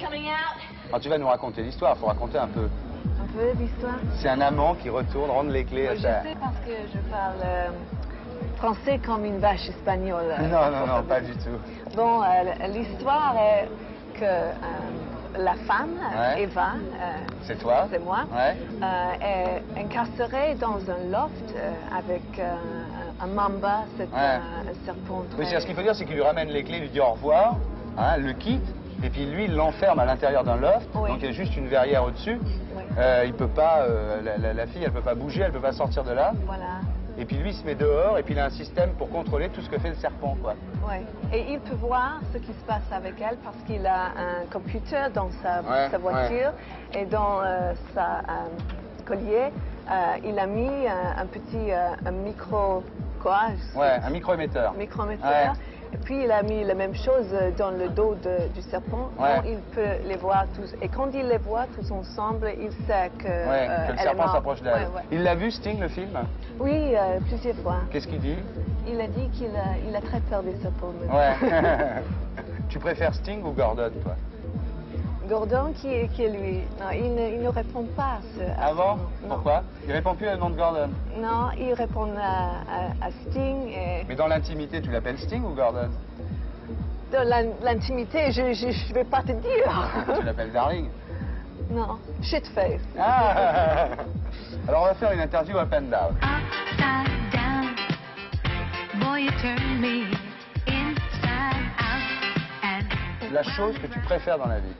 coming out. Alors tu vas nous raconter l'histoire, il faut raconter un peu. Un peu l'histoire. C'est un amant qui retourne rendre les clés à Je sa... sais parce que je parle français comme une vache espagnole. Non, non, non, pas du tout. Bon, l'histoire est que la femme, Ouais. Eva, C'est toi? c'est moi, Ouais. est incarcérée dans un loft avec un mamba, c'est Ouais. un serpent très... Oui, c'est ce qu'il faut dire, c'est qu'il lui ramène les clés, il lui dit au revoir, hein, le quitte, et puis lui, il l'enferme à l'intérieur d'un loft, Oui. donc il y a juste une verrière au-dessus. Oui. Il peut pas, la fille, elle peut pas bouger, elle peut pas sortir de là. Voilà. Et puis lui, il se met dehors, et puis il a un système pour contrôler tout ce que fait le serpent, quoi. Oui. Et il peut voir ce qui se passe avec elle parce qu'il a un computer dans sa voiture et dans sa collier, il a mis un petit un micro... Quoi? Ouais, un micro-émetteur. Micro-émetteur. Ouais. Et puis il a mis la même chose dans le dos du serpent. Ouais. Donc il peut les voir tous. Et quand il les voit tous ensemble, il sait que, Ouais, que le serpent s'approche d'elle. Ouais, ouais. Il l'a vu, Sting, le film? Oui, plusieurs fois. Qu'est-ce qu'il dit? Il a dit qu'il a très peur des serpents. Ouais. Tu préfères Sting ou Gordon, toi? Gordon, qui est lui? Non, il ne répond pas à ce... Ah bon? Non. Pourquoi? Il répond plus au nom de Gordon. Non, il répond à Sting. Et Mais dans l'intimité, tu l'appelles Sting ou Gordon? dans l'intimité, je ne vais pas te dire. Tu l'appelles Darling? Non, shitface. Ah. Alors on va faire une interview up and down. Upside down, boy, you turn me inside out and La chose que tu préfères dans la vie?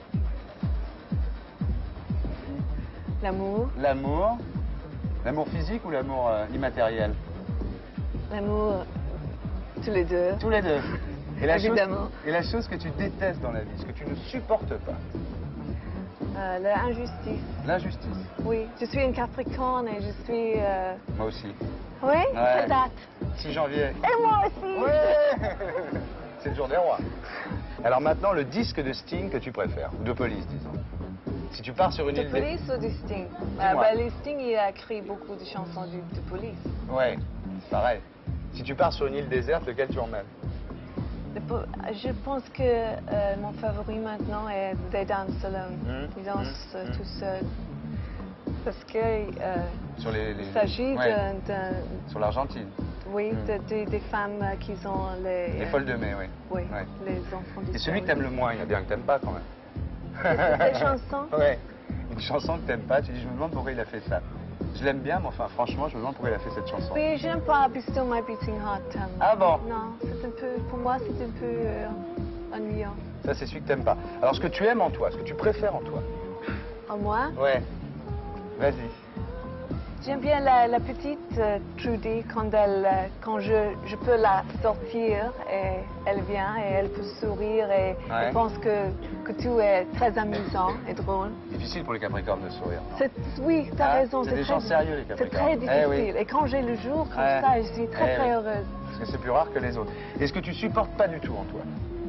L'amour, L'amour? L'amour physique ou l'amour immatériel? l'amour, tous les deux. Tous les deux. Et la Évidemment. Chose, et la chose que tu détestes dans la vie, ce que tu ne supportes pas? L'injustice. L'injustice. Oui, je suis une Capricorne et je suis... Moi aussi. Oui, Ouais. quelle date? 6 janvier. Et moi aussi. Ouais. C'est le jour des rois. Alors maintenant, le disque de Sting que tu préfères, ou de Police, disons. Si tu pars sur une De île... Police ou de Sting? Dis-moi. Les Sting, il a écrit beaucoup de chansons de Police. Ouais, pareil. Si tu pars sur une île déserte, lequel tu emmènes? Je pense que mon favori maintenant est They Dance Alone. Ils dansent tout seuls. Parce que Sur les... il s'agit Ouais, de, sur l'Argentine. oui, des femmes qui ont les... Les folles de mai, oui. Oui, Ouais. les enfants du Et celui que soleil. t'aimes le moins, il y a bien que t'aimes pas quand même. Des chansons? Ouais. Une chanson que t'aimes pas, tu dis je me demande pourquoi il a fait ça. Je l'aime bien, mais enfin franchement, je me demande pourquoi il a fait cette chanson. Oui, j'aime pas Be Still My Beating Heart. Ah bon? Non, c'est un peu, pour moi, c'est un peu ennuyant. Ça, c'est celui que t'aimes pas. Alors, ce que tu aimes en toi, ce que tu préfères en toi. En moi, Ouais. Vas-y. j'aime bien la petite Trudy quand je peux la sortir et elle vient et elle peut sourire et Ouais. elle pense que tout est très amusant et drôle. Difficile pour les Capricornes de sourire. Oui, tu as Ah, raison. c'est des gens sérieux, les C'est Capricornes. très difficile. Eh oui. Et quand j'ai le jour comme Ouais. ça, je suis très Eh très oui. heureuse. Parce que c'est plus rare que les autres. Et ce que tu supportes pas du tout en toi?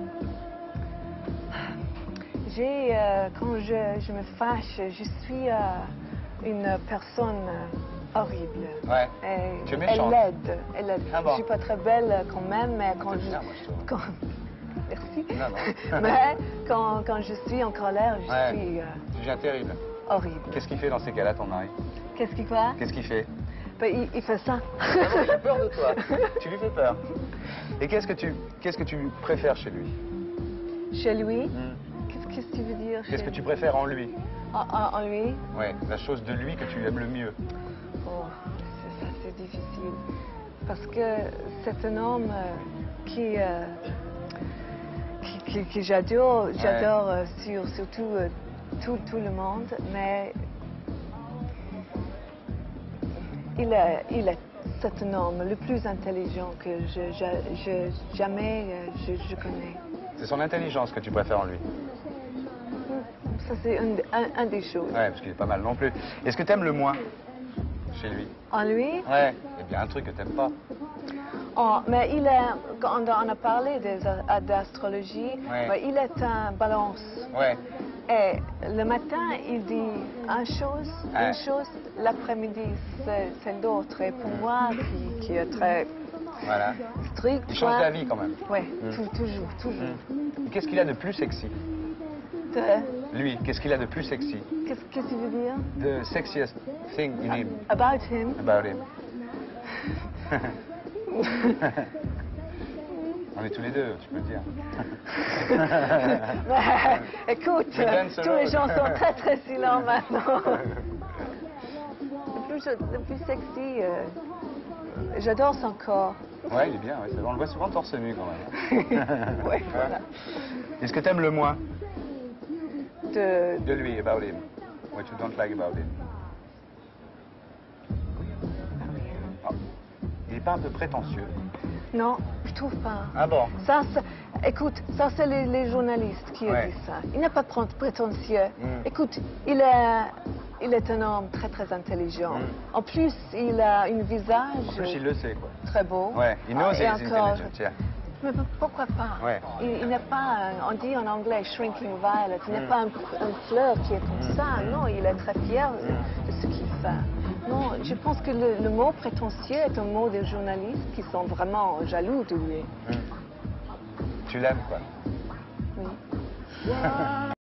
Quand je me fâche, je suis une personne horrible. Ouais. Et Tu es méchante. Elle aide. Ah bon. Je suis pas très belle quand même, mais quand T'es je... bien, moi, je trouve. quand- Merci. Non, non. Mais quand je suis en colère, je Ouais. suis Tu deviens terrible. horrible. Qu'est-ce qu'il fait dans ces cas-là, ton mari? Qu'est-ce qu'il fait? Qu'est-ce qu'il fait? Ben, il fait ça. Ah non, j'ai peur de toi. Tu lui fais peur. Et qu'est-ce que tu préfères chez lui? Chez lui? Hmm. Qu'est-ce que tu veux dire? Qu'est-ce que chez- tu préfères en lui? En lui? Ouais, la chose de lui que tu aimes le mieux. Oh, ça c'est difficile. Parce que c'est un homme que j'adore, surtout tout le monde, mais c'est un homme le plus intelligent que jamais je connais. C'est son intelligence que tu préfères en lui. Ça c'est un des choses. Ouais, parce qu'il est pas mal non plus. Et ce que t'aimes le moins chez lui? En lui, Ouais. Il y a bien un truc que t'aimes pas. oh, mais quand on a parlé d'astrologie, Ouais. mais il est un balance. Ouais. Et le matin, il dit Ouais. une chose, l'après-midi, c'est l'autre. Et pour moi, qui est très Voilà. strict, Il change moi- d'avis quand même. Oui, Mm. toujours. Et qu'est-ce qu'il a de plus sexy? Lui, qu'est-ce qu'il a de plus sexy? Qu'est-ce que tu veux dire? The sexiest thing in him. About him. About him. On est tous les deux, tu peux le dire. Écoute, tous les gens sont très très silents maintenant. Le plus sexy, j'adore son corps. Ouais, il est bien, ouais, on le voit souvent torse nu quand même. Ouais, voilà. Est-ce que t'aimes le moins De... de lui, about him? What you don't like about him? Oh. Il est pas un peu prétentieux? Non, je trouve pas. Ah bon? Ça, écoute, ça c'est les journalistes qui ont dit ça. Il n'est pas prétentieux. Écoute, il est un homme très très intelligent. En plus, il a un visage En plus, il le sait, quoi. très beau. Ouais, il knows Et he's encore, intelligent, yeah. mais pourquoi pas? Ouais. Il n'est pas, on dit en anglais, shrinking violet. Il n'est pas un fleur qui est comme ça. Non, il est très fier de ce qu'il fait. Non, je pense que le mot prétentieux est un mot des journalistes qui sont vraiment jaloux de lui. Tu l'aimes, quoi? Oui.